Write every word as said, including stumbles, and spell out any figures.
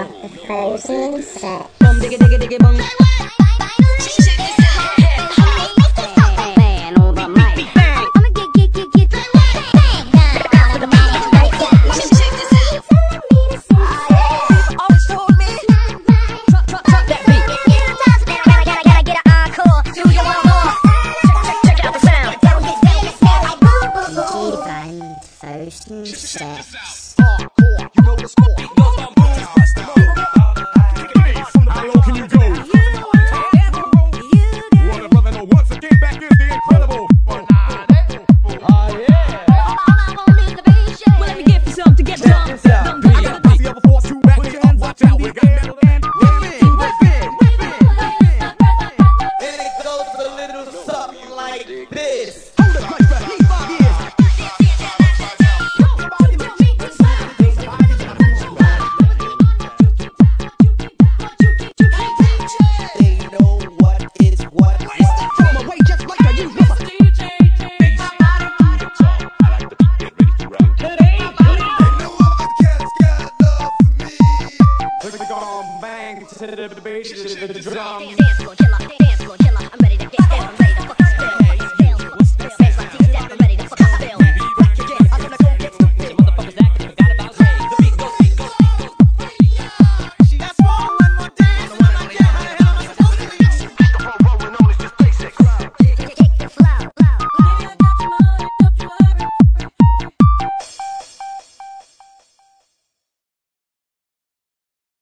The frozen set. Bum diggy diggy diggy bum. Man on the mic. I'ma get get get get down to the mic. Always told me. Drop drop drop that beat. Gotta gotta gotta get an encore. Do you want more? Check check out the sound. D J Vin frozen sets.